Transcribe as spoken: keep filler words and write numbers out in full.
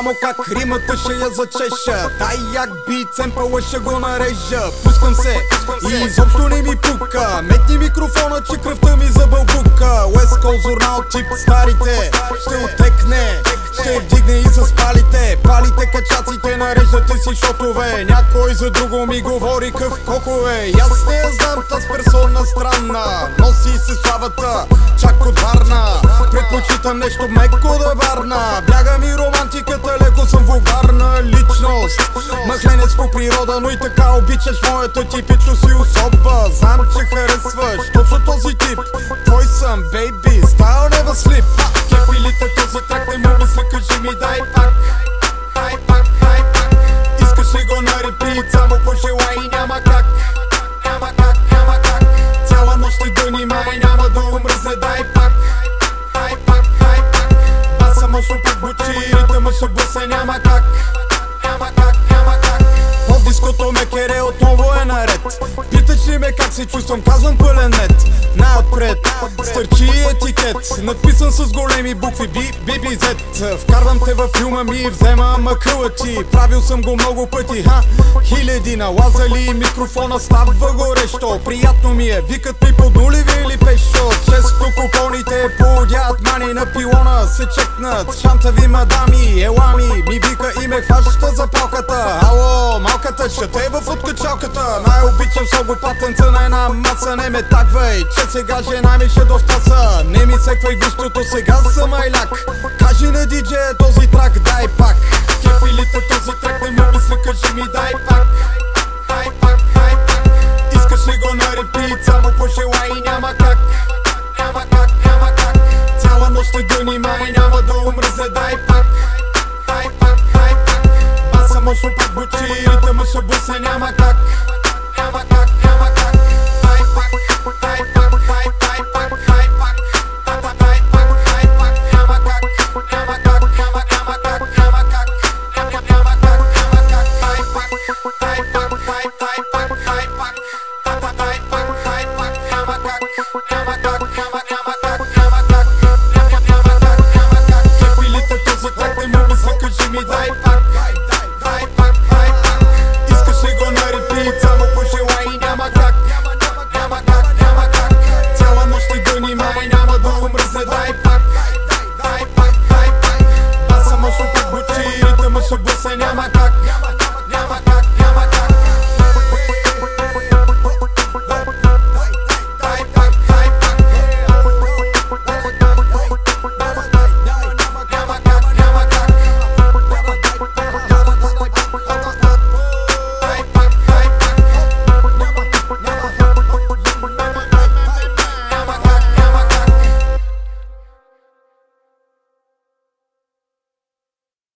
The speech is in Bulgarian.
само как римата ще я зачеша. Дай як бит, семпъла ще го нарежа. Пускам се и изобщо не ми пука. Метни микрофона, че кръвта ми забълбука. West Coast журнал тип старите ще отекне, ще вдигне и с палите. Палите качаците, нареждате си шотове. Някой за друго ми говори къв кокове. И аз не я знам, таз персона странна. Носи се славата, чак от Варна. Предпочитам нещо меко да варна. Бяга ми романтиката, леко съм вулгарна личност. Махленец по природа, но и така обичаш моята типичност и особа. Знам, че харесваш точно този тип. Твой съм, бейби, style never slip. Кефилите този трак, не му мисля, кажи ми дай пак. Хай пак, хай пак. Искаш ли го на репит, само пожелай и няма как. Няма как, няма как. Цяла нощ ще донимай, няма да умръзне, дай пак. Хай пак, хай пак. Баса мощно подбучи, ритъма ще бъса, няма как. Няма как, няма как. Под диското ме кере отново е наред. Питаш ли ме как се чувствам, казвам пълен нет. Най-отпред, стърчи етикет, надписан с големи букви би би би зет. Вкарвам те във филма ми, вземам акъла ти. Правил съм го много пъти, ха, хиляди. Налазали микрофона, става горещо. Приятно ми е, викат ми под нулеви или пешо. Често купоните подят мани на пилона. Се чекнат шантави мадами, елами. Ми вика и ме хваща за палката. Ало, малката, ще те в откачалката. Най-обичам много патенца на една маса. Не ме таквай, че сега жена ми ще довтаса. Не ми секвай густото, сега съм айляк. Кажи на диджея този трак, дай пак. Кефилите този трак, не му мисля, кажи ми дай пак. Хай пак, хай пак. Искаш ли го на репит, само пожелай и няма как. Няма как, няма как. Цяла нощ ще донимай, няма да умръзне, дай пак. Хай пак, хай пак. Баса мощно подбучи, ритъма ще бъсе, няма как. Няма как, няма как. Хай пак, хай пак, хай пак, хай пак. Хай пак, хай пак, няма как. Няма как, няма, няма как, няма как. Няма, няма как, няма как. Хай пак, хай пак, хай пак, хай пак. Хай пак, хай пак, няма как. Няма как, няма, няма как, няма как. Няма, няма как, няма как. Кефилите този трак, не му мисля, кажи ми дай пак. Хай пак, хай пак. Искаш ли го на репит, само пожелай и няма как. Няма как, няма как. Цяла нощ ще донимай, няма да умръзне, дай пак. Хай пак, хай пак. Баса мощно подбучи, ритъма ще бъсе, няма как.